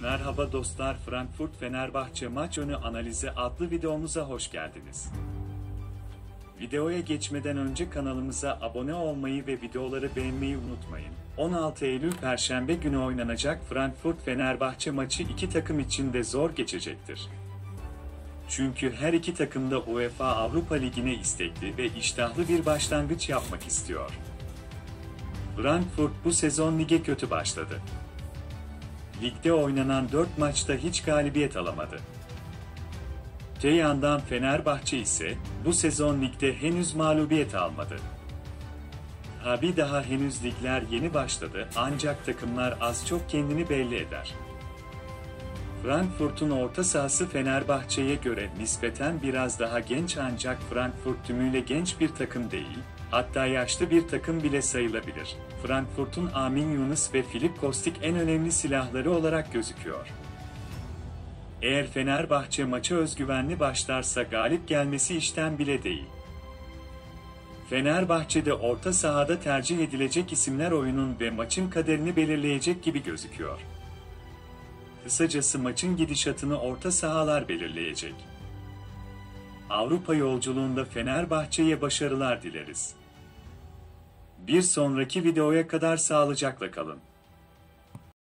Merhaba dostlar, Frankfurt-Fenerbahçe maç önü analizi adlı videomuza hoş geldiniz. Videoya geçmeden önce kanalımıza abone olmayı ve videoları beğenmeyi unutmayın. 16 Eylül Perşembe günü oynanacak Frankfurt-Fenerbahçe maçı iki takım için de zor geçecektir. Çünkü her iki takım da UEFA Avrupa Ligi'ne istekli ve iştahlı bir başlangıç yapmak istiyor. Frankfurt bu sezon lige kötü başladı. Ligde oynanan 4 maçta hiç galibiyet alamadı. Öte yandan Fenerbahçe ise bu sezon ligde henüz mağlubiyet almadı. Tabi daha henüz ligler yeni başladı ancak takımlar az çok kendini belli eder. Frankfurt'un orta sahası Fenerbahçe'ye göre nispeten biraz daha genç ancak Frankfurt tümüyle genç bir takım değil, hatta yaşlı bir takım bile sayılabilir. Frankfurt'un Amin Yunus ve Filip Kostic en önemli silahları olarak gözüküyor. Eğer Fenerbahçe maça özgüvenli başlarsa galip gelmesi işten bile değil. Fenerbahçe'de orta sahada tercih edilecek isimler oyunun ve maçın kaderini belirleyecek gibi gözüküyor. Kısacası maçın gidişatını orta sahalar belirleyecek. Avrupa yolculuğunda Fenerbahçe'ye başarılar dileriz. Bir sonraki videoya kadar sağlıcakla kalın.